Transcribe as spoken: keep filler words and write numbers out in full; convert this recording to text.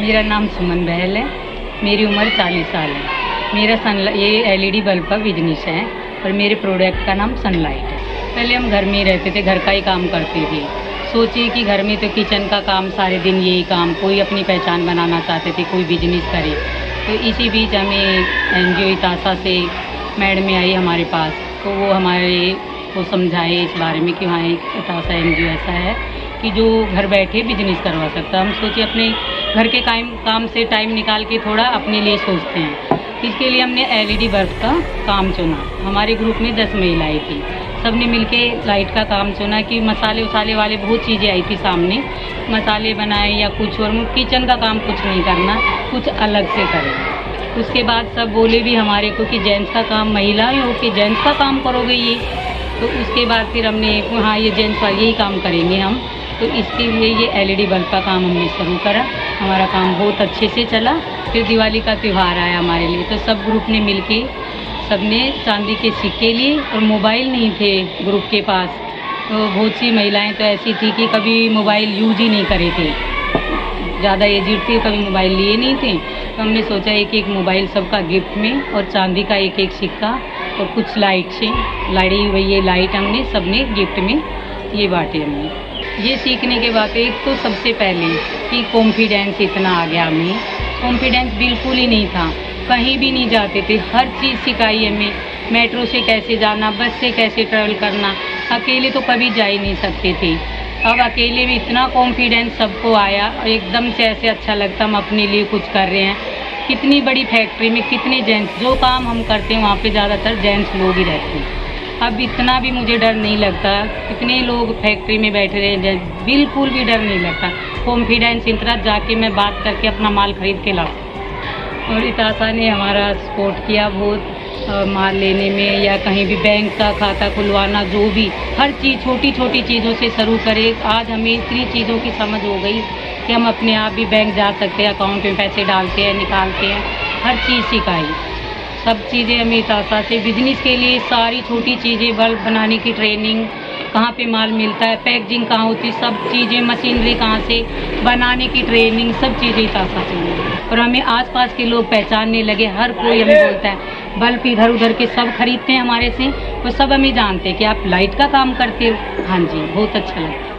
मेरा नाम सुमन बहल है। मेरी उम्र चालीस साल है। मेरा सन ये एलईडी बल्ब का बिजनेस है और मेरे प्रोडक्ट का नाम सनलाइट है। पहले हम घर में रहते थे, घर का ही काम करते थे। सोचिए कि घर में तो किचन का काम, सारे दिन यही काम, कोई अपनी पहचान बनाना चाहते थे, कोई बिजनेस करे। तो इसी बीच हमें एनजीओ इतासा से मैडम आई हमारे पास, तो वो हमारे को समझाए इस बारे में कि हाँ एक इतासा एनजीओ ऐसा है कि जो घर बैठे बिजनेस करवा सकता है। हम सोचे अपने घर के काम काम से टाइम निकाल के थोड़ा अपने लिए सोचते हैं। इसके लिए हमने एलईडी बल्ब का काम चुना। हमारे ग्रुप में दस महिलाएं थी, सबने मिलके लाइट का काम चुना कि मसाले उसाले वाले बहुत चीज़ें आई थी सामने, मसाले बनाए या कुछ और, किचन का काम कुछ नहीं करना, कुछ अलग से करें। उसके बाद सब बोले भी हमारे को कि जेंट्स का काम, महिलाएं हो कि जेंट्स का काम करोगे ये। तो उसके बाद फिर हमने हाँ ये जेंट्स का यही काम करेंगे हम। तो इसके लिए ये एलईडी बल्ब का काम हमने शुरू करा। हमारा काम बहुत अच्छे से चला। फिर दिवाली का त्यौहार आया हमारे लिए, तो सब ग्रुप ने मिलके सबने चांदी के सिक्के लिए, और मोबाइल नहीं थे ग्रुप के पास। तो बहुत सी महिलाएं तो ऐसी थी कि कभी मोबाइल यूज ही नहीं करे थे, ज़्यादा एजिड थी, कभी मोबाइल लिए नहीं थे। तो हमने सोचा एक एक मोबाइल सबका गिफ्ट में, और चांदी का एक एक सिक्का, और कुछ लाइट से लड़ी हुई ये लाइट हमने सबने गिफ्ट में ये बांटे। हमने ये सीखने के बाद एक तो सबसे पहले कि कॉन्फिडेंस इतना आ गया हमें। कॉन्फिडेंस बिल्कुल ही नहीं था, कहीं भी नहीं जाते थे, हर चीज़ सिखाई हमें। मेट्रो से कैसे जाना, बस से कैसे ट्रैवल करना, अकेले तो कभी जा ही नहीं सकते थे। अब अकेले भी इतना कॉन्फिडेंस सबको आया, एकदम से ऐसे अच्छा लगता हम अपने लिए कुछ कर रहे हैं। कितनी बड़ी फैक्ट्री में कितने जेंट्स, जो काम हम करते हैं वहाँ पे ज़्यादातर जेंट्स लोग ही रहते हैं। अब इतना भी मुझे डर नहीं लगता। कितने लोग फैक्ट्री में बैठे रहे हैं, बिल्कुल भी डर नहीं लगता। कॉन्फिडेंस इतना, जाके मैं बात करके अपना माल खरीद के लाऊँ। और इतासा ने हमारा सपोर्ट किया बहुत, माल लेने में या कहीं भी बैंक का खाता खुलवाना, जो भी हर चीज़ छोटी छोटी चीज़ों से शुरू करें। आज हमें इतनी चीज़ों की समझ हो गई कि हम अपने आप भी बैंक जा सकते हैं, अकाउंट में पैसे डालते हैं, निकालते हैं, हर चीज़ सिखाई। सब चीज़ें हमें इतासा से बिजनेस के लिए, सारी छोटी चीज़ें, बल्ब बनाने की ट्रेनिंग, कहाँ पे माल मिलता है, पैकेजिंग कहाँ होती है, सब चीज़ें, मशीनरी कहाँ से बनाने की ट्रेनिंग, सब चीज़ें इतासा से मिली। और हमें आसपास के लोग पहचानने लगे, हर कोई हमें बोलता है, बल्ब इधर उधर के सब खरीदते हैं हमारे से, वो सब हमें जानते हैं कि आप लाइट का काम करते हो। हाँ जी, बहुत अच्छा लगता है।